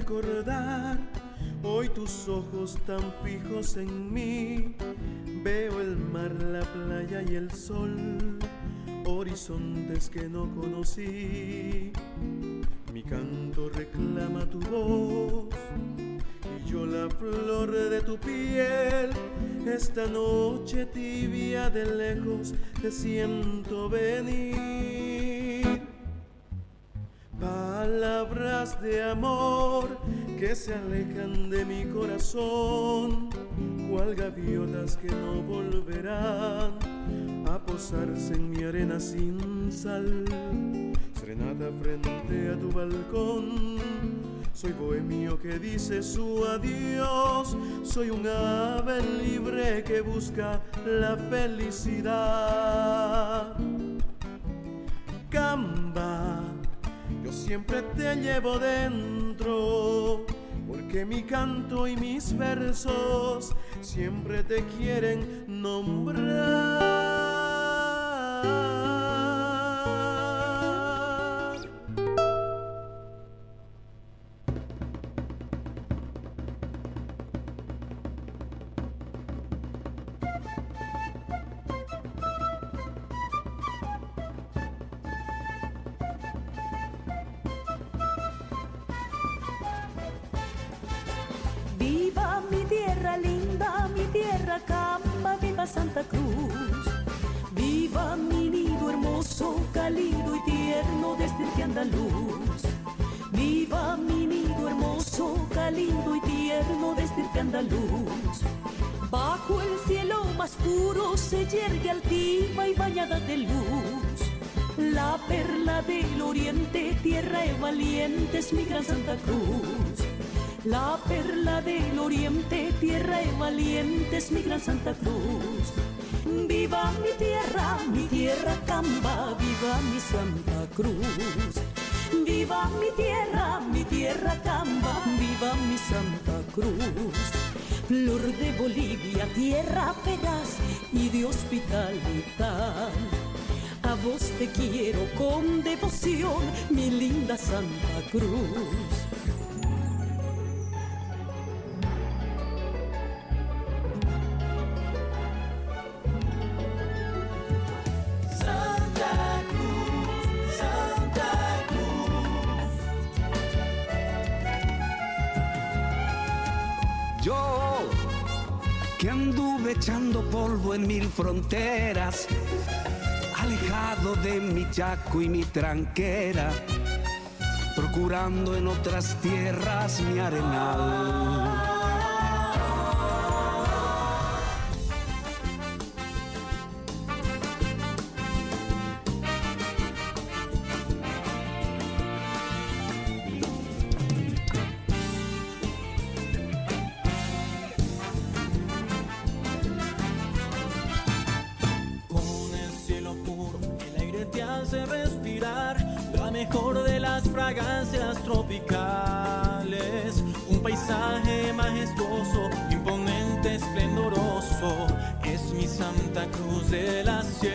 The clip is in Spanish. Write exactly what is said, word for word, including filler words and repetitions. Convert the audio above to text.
recordar hoy tus ojos tan fijos en mí. Veo el mar, la playa y el sol, horizontes que no conocí. Mi canto reclama tu voz y yo la flor de tu piel. Esta noche tibia de lejos te siento venir. Palabras de amor que se alejan de mi corazón, cual gaviotas que no volverán a posarse en mi arena sin sal. Serenata frente a tu balcón, soy bohemio que dice su adiós. Soy un ave libre que busca la felicidad. Camba, yo siempre te llevo dentro, porque mi canto y mis versos siempre te quieren nombrar. Viva mi tierra linda, mi tierra Camba, viva Santa Cruz. Viva mi nido hermoso, cálido y tierno desde el andaluz. Viva mi nido hermoso, cálido y tierno desde el andaluz. Bajo el cielo más puro se yergue altiva y bañada de luz. La perla del oriente, tierra de valientes, mi gran Santa Cruz. La perla del oriente, tierra de valientes, mi gran Santa Cruz. Viva mi tierra, mi tierra Camba, viva mi Santa Cruz. Viva mi tierra, mi tierra Camba, viva mi Santa Cruz. Flor de Bolivia, tierra feraz y de hospitalidad. A vos te quiero con devoción, mi linda Santa Cruz. Yo, que anduve echando polvo en mil fronteras, alejado de mi Chaco y mi tranquera, procurando en otras tierras mi arenal. Respirar la mejor de las fragancias tropicales, un paisaje majestuoso, imponente, esplendoroso, es mi Santa Cruz de la Sierra.